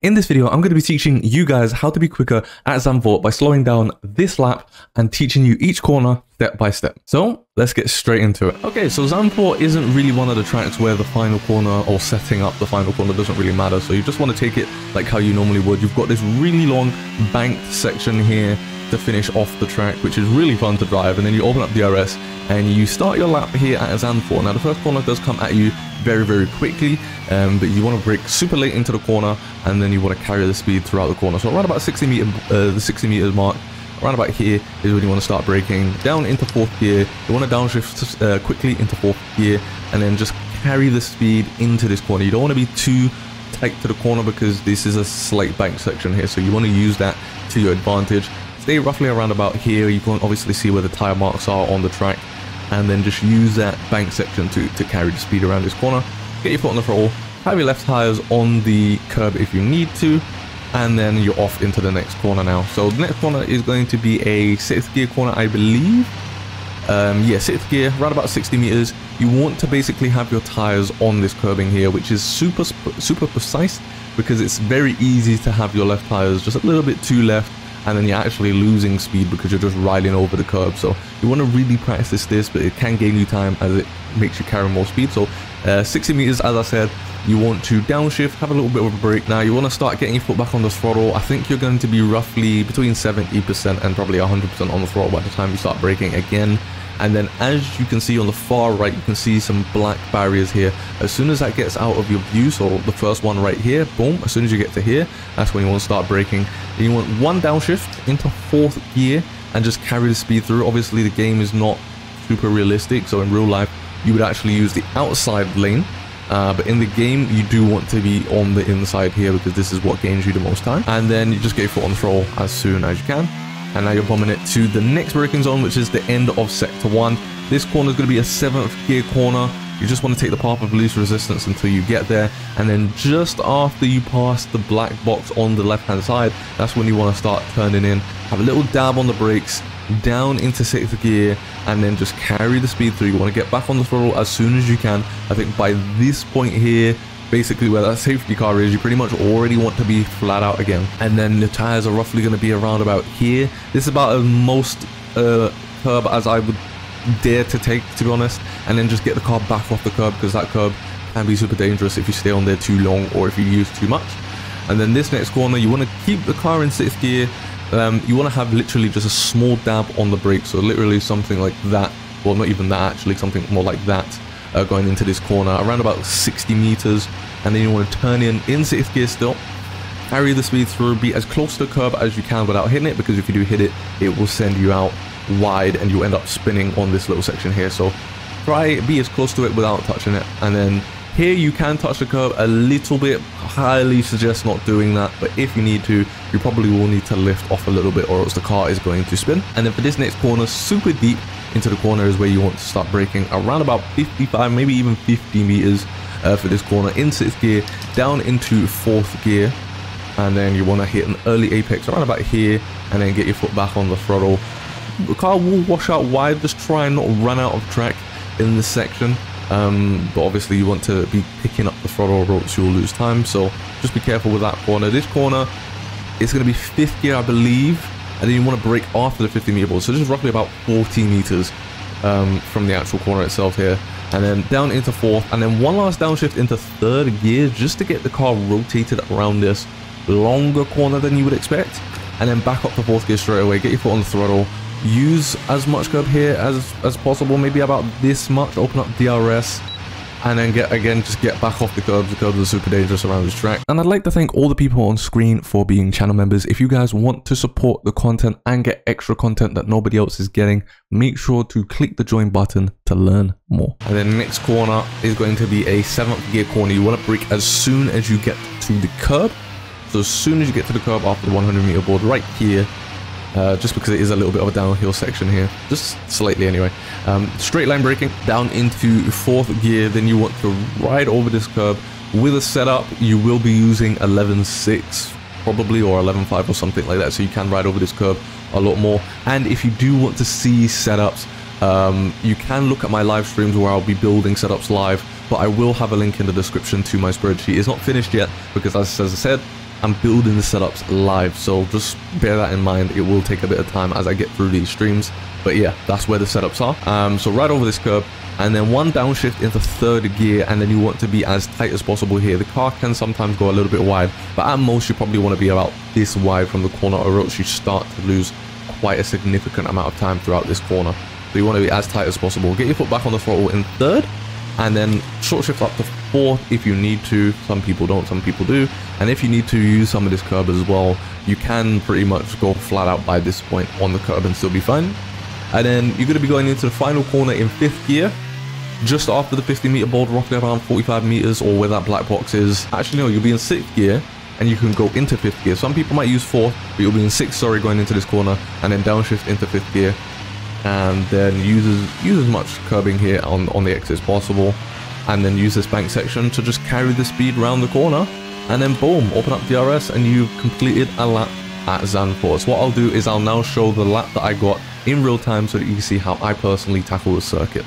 In this video, I'm going to be teaching you guys how to be quicker at Zandvoort by slowing down this lap and teaching you each corner step by step. So let's get straight into it. Okay, so Zandvoort isn't really one of the tracks where the final corner or setting up the final corner doesn't really matter. So you just want to take it like how you normally would. You've got this really long banked section here to finish off the track, which is really fun to drive. And then you open up DRS and you start your lap here at Zandvoort. Now the first corner does come at you very quickly, but you want to brake super late into the corner, and then you want to carry the speed throughout the corner. So around about the 60 meters mark, around about here is when you want to start braking down into fourth gear. You want to downshift quickly into fourth gear, and then just carry the speed into this corner. You don't want to be too tight to the corner because this is a slight bank section here, so you want to use that to your advantage. Stay roughly around about here. You can obviously see where the tire marks are on the track, and then just use that bank section to carry the speed around this corner. Get your foot on the throttle, have your left tires on the curb if you need to, and then you're off into the next corner now. So the next corner is going to be a sixth gear corner, I believe. Yeah, sixth gear, around about 60 meters. You want to basically have your tires on this curbing here, which is super precise, because it's very easy to have your left tires just a little bit too left, and then you're actually losing speed because you're just riding over the curb. So you want to really practice this, but it can gain you time as it makes you carry more speed. So 60 meters, as I said, you want to downshift, have a little bit of a brake. Now you want to start getting your foot back on the throttle. I think you're going to be roughly between 70% and probably 100% on the throttle by the time you start braking again. And then as you can see on the far right, you can see some black barriers here. As soon as that gets out of your view, so the first one right here, boom, as soon as you get to here, that's when you want to start braking. And you want one downshift into fourth gear and just carry the speed through. Obviously the game is not super realistic, so in real life you would actually use the outside lane, but in the game you do want to be on the inside here because this is what gains you the most time. And then you just get your foot on the throttle as soon as you can. And now you're bombing it to the next braking zone, which is the end of sector 1. This corner is going to be a 7th gear corner. You just want to take the path of least resistance until you get there. And then just after you pass the black box on the left hand side, that's when you want to start turning in. Have a little dab on the brakes, down into 6th gear, and then just carry the speed through. You want to get back on the throttle as soon as you can. I think by this point here, basically where that safety car is, you pretty much already want to be flat out again. And then the tires are roughly going to be around about here. This is about as most curb as I would dare to take, to be honest. And then just get the car back off the curb, because that curb can be super dangerous if you stay on there too long or if you use too much. And then this next corner, you want to keep the car in 6th gear. You want to have literally just a small dab on the brake, so literally something like that. Well, not even that actually, something more like that. Going into this corner around about 60 meters, and then you want to turn in 6th gear still, carry the speed through, be as close to the curb as you can without hitting it, because if you do hit it, it will send you out wide and you'll end up spinning on this little section here. So try be as close to it without touching it. And then here you can touch the curb a little bit. Highly suggest not doing that, but if you need to, you probably will need to lift off a little bit or else the car is going to spin. And then for this next corner, super deep into the corner is where you want to start braking, around about 55, maybe even 50 meters for this corner, in 6th gear, down into 4th gear. And then you want to hit an early apex around about here, and then get your foot back on the throttle. The car will wash out wide, just try and not run out of track in this section. But obviously you want to be picking up the throttle or else you'll lose time, so just be careful with that corner. This corner is going to be 5th gear, I believe, and then you want to brake after the 50 meter board, so this is roughly about 40 meters from the actual corner itself here. And then down into 4th, and then one last downshift into 3rd gear just to get the car rotated around this longer corner than you would expect, and then back up to 4th gear straight away. Get your foot on the throttle, use as much curb here as possible, maybe about this much, open up DRS, and then just get back off the curbs. The curbs are super dangerous around this track. And I'd like to thank all the people on screen for being channel members. If you guys want to support the content and get extra content that nobody else is getting, make sure to click the join button to learn more. And then the next corner is going to be a 7th gear corner. You want to brake as soon as you get to the curb. So as soon as you get to the curb after the 100 meter board right here, just because it is a little bit of a downhill section here, just slightly anyway. Straight line braking down into 4th gear, then you want to ride over this curb. With a setup, you will be using 11.6 probably, or 11.5 or something like that, so you can ride over this curb a lot more. And if you do want to see setups, you can look at my live streams where I'll be building setups live, but I will have a link in the description to my spreadsheet. It's not finished yet because, as I said, I'm building the setups live, so just bear that in mind. It will take a bit of time as I get through these streams, but yeah, that's where the setups are. So right over this curb, and then one downshift into third gear, and then you want to be as tight as possible here. The car can sometimes go a little bit wide, but at most you probably want to be about this wide from the corner, or else you start to lose quite a significant amount of time throughout this corner. So you want to be as tight as possible. Get your foot back on the throttle in third, and then short shift up to fourth if you need to. Some people don't, some people do. And if you need to use some of this curb as well, you can pretty much go flat out by this point on the curb and still be fine. And then you're going to be going into the final corner in fifth gear, just after the 50-meter board, roughly around 45 meters, or where that black box is. Actually, no, you'll be in sixth gear, and you can go into fifth gear. Some people might use fourth, but you'll be in sixth, sorry, going into this corner, and then downshift into fifth gear. And then use as much curbing here on the exit as possible, and then use this bank section to just carry the speed around the corner, and then boom, open up DRS, and you've completed a lap at Zandvoort. So what I'll do is I'll now show the lap that I got in real time so that you can see how I personally tackle the circuit.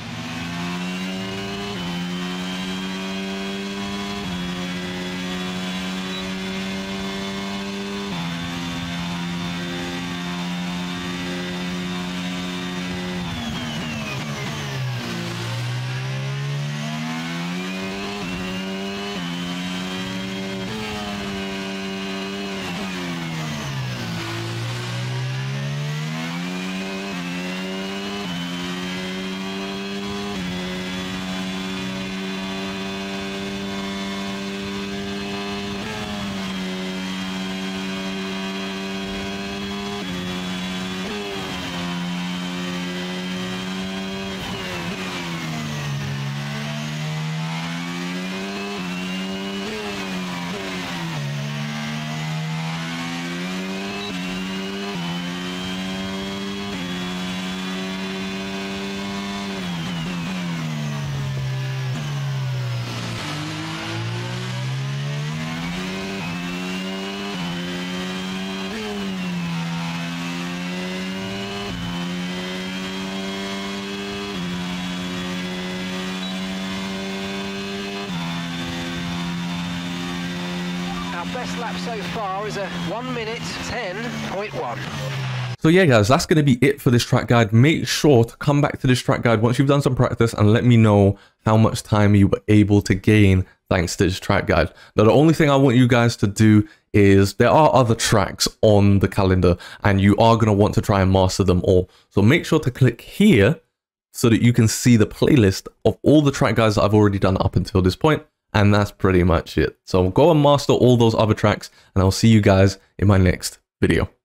Best lap so far is a 1 minute 10.1. So yeah guys, that's going to be it for this track guide. Make sure to come back to this track guide once you've done some practice and let me know how much time you were able to gain thanks to this track guide. Now the only thing I want you guys to do is, there are other tracks on the calendar and you are going to want to try and master them all. So make sure to click here so that you can see the playlist of all the track guides that I've already done up until this point. And that's pretty much it. So go and master all those other tracks, and I'll see you guys in my next video.